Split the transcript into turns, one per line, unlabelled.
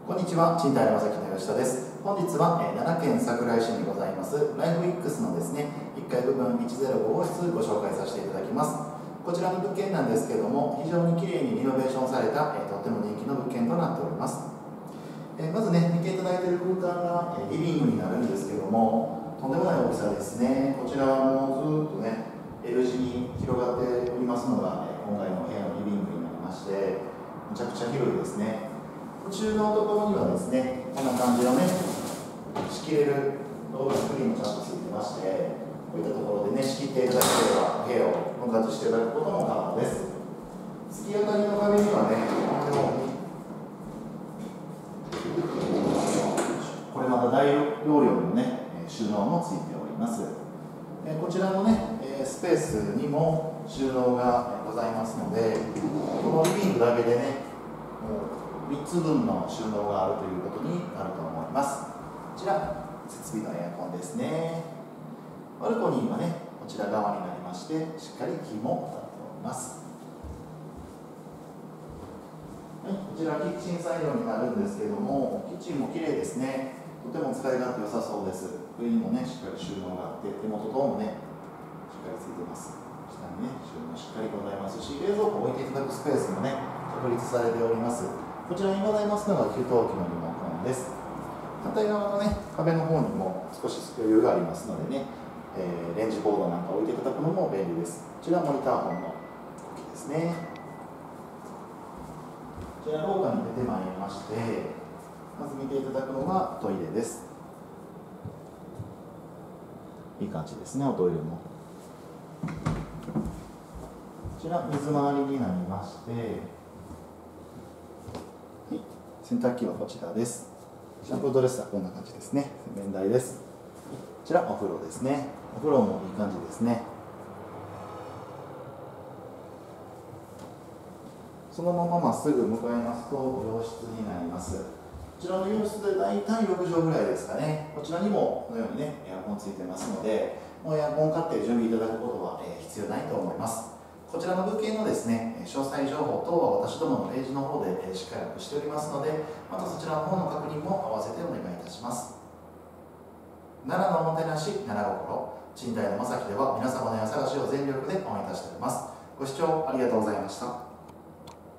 こんにちは、賃貸山崎の吉田です。本日は奈良県桜井市にございますライフイックスのですね、1階部分105号室ご紹介させていただきます。こちらの物件なんですけれども、非常にきれいにリノベーションされたとっても人気の物件となっております。まずね、見ていただいている空間がリビングになるんですけども、とんでもない大きさですね。こちらはもうずっとね、L 字に広がっておりますのが今回の部屋のリビングになりまして、むちゃくちゃ広いですね。途中のところにはですね、こんな感じのね、仕切れる動画スクリーンもちゃんとついてまして、こういったところでね、仕切っていただければ部屋を分割していただくことも可能です。突き当たりの壁にはね、これまた大容量のね、収納もついております。こちらのね、スペースにも収納がございますので、このリビングだけでね、もう3つ分の収納があるということになると思います。こちら、設備のエアコンですね。バルコニーはね、こちら側になりまして、しっかり木も立っております。はい、こちらキッチンサイドになるんですけれども、キッチンも綺麗ですね。とても使い勝手良さそうです。上にもね、しっかり収納があって、手元等もね、しっかりついてます。下にね、収納しっかりございますし、冷蔵庫を置いていただくスペースもね、確立されております。こちらにございますのが給湯器のリモコンです。反対側のね、壁の方にも少し余裕がありますのでね、レンジボードなんか置いていただくのも便利です。こちらモニター本の動きですね。こちら廊下に出てまいりまして、まず見ていただくのがトイレです。いい感じですね、おトイレも。こちら水回りになりまして、はい、洗濯機はこちらです。シャンプードレスはこんな感じですね。洗面台です。こちらお風呂ですね。お風呂もいい感じですね。そのまままっすぐ向かいますと洋室になります。こちらの洋室で大体6畳ぐらいですかね。こちらにもこのようにね、エアコンついてますので、もうエアコン買って準備いただくことは必要ないと思います。こちらの物件のですね、詳細情報等は私どものページの方でしっかりアップしておりますので、またそちらの方の確認も合わせてお願いいたします。奈良のおもてなし、奈良心、賃貸のまさきでは皆様の家探しを全力で応援いたしております。ご視聴ありがとうございました。